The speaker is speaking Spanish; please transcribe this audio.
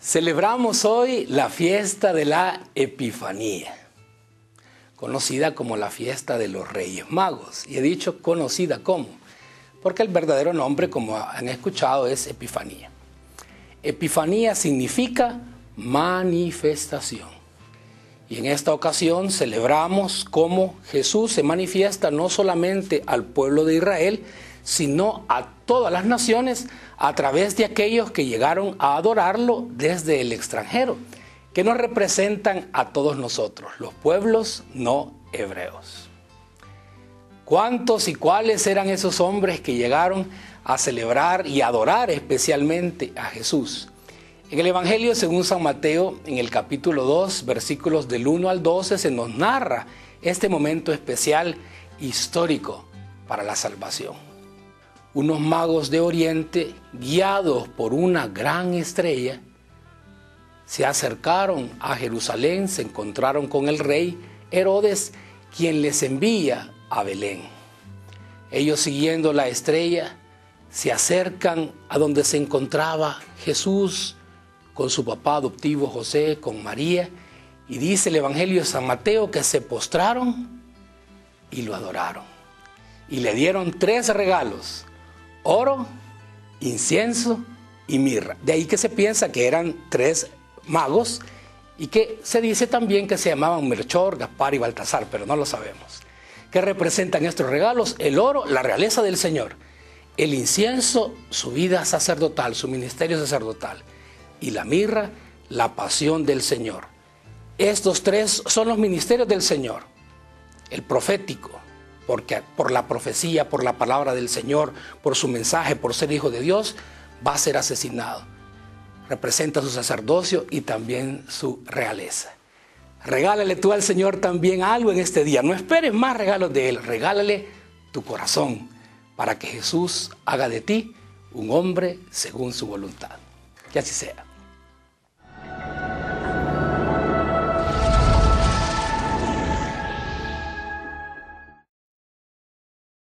Celebramos hoy la fiesta de la Epifanía, conocida como la fiesta de los Reyes Magos. Y he dicho conocida como, porque el verdadero nombre, como han escuchado, es Epifanía. Epifanía significa manifestación. Y en esta ocasión celebramos cómo Jesús se manifiesta no solamente al pueblo de Israel, sino a todas las naciones a través de aquellos que llegaron a adorarlo desde el extranjero, que nos representan a todos nosotros, los pueblos no hebreos. ¿Cuántos y cuáles eran esos hombres que llegaron a celebrar y adorar especialmente a Jesús? En el Evangelio según San Mateo, en el capítulo 2, versículos del 1 al 12, se nos narra este momento especial histórico para la salvación. Unos magos de Oriente, guiados por una gran estrella, se acercaron a Jerusalén, se encontraron con el rey Herodes, quien les envía a Belén. Ellos, siguiendo la estrella, se acercan a donde se encontraba Jesús con su papá adoptivo José, con María, y dice el Evangelio de San Mateo que se postraron y lo adoraron. Y le dieron 3 regalos: oro, incienso y mirra. De ahí que se piensa que eran 3 magos y que se dice también que se llamaban Melchor, Gaspar y Baltasar, pero no lo sabemos. ¿Qué representan estos regalos? El oro, la realeza del Señor; el incienso, su vida sacerdotal, su ministerio sacerdotal; y la mirra, la pasión del Señor. Estos 3 son los ministerios del Señor: el profético, porque por la profecía, por la palabra del Señor, por su mensaje, por ser hijo de Dios, va a ser asesinado. Representa su sacerdocio y también su realeza. Regálale tú al Señor también algo en este día. No esperes más regalos de Él. Regálale tu corazón para que Jesús haga de ti un hombre según su voluntad. Que así sea.